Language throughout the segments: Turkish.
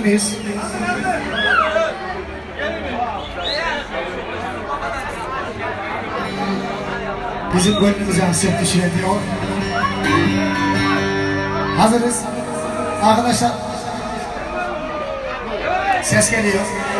miyiz? Bizim gönlümüze hasret düşüyor diyor. Hazırız. Arkadaşlar. Ses geliyor.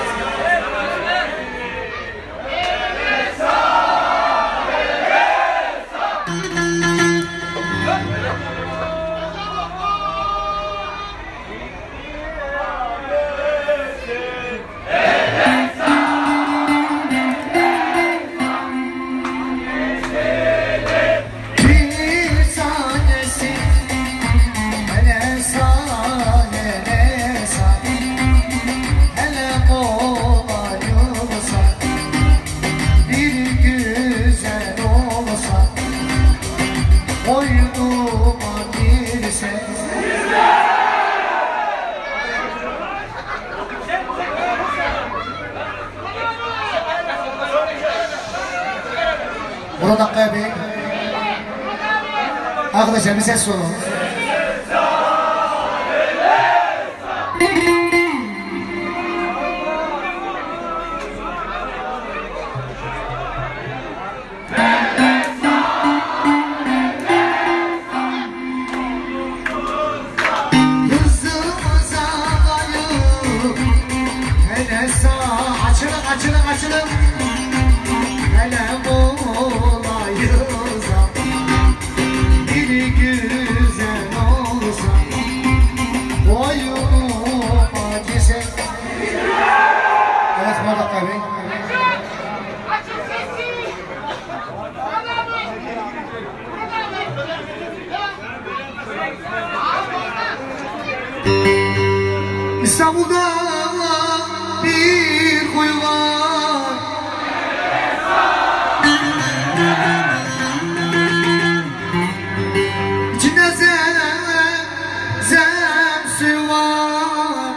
Ona dakikaya bir arkadaşlar bir ses sorun. Açılın. Hele olayıza biri güzel olsa boyuma gise. Evet Murat Bey. İstanbul'da bir kuyu var. İçinde zemzem suyu var.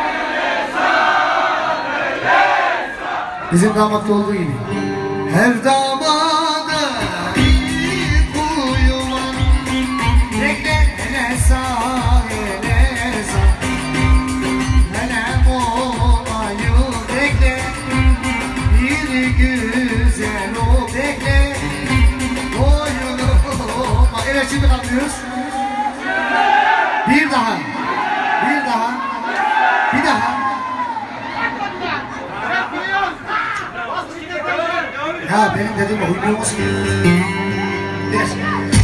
Bizim damatta olduğu gibi. Her damada bir kuyu var. Renklerine sahile sah. Hele olayı bekle. Bir güzel o bekle. Boynuma. Evet şimdi kalkıyoruz. Bir daha. Ya benim dediğim huylu olmasın.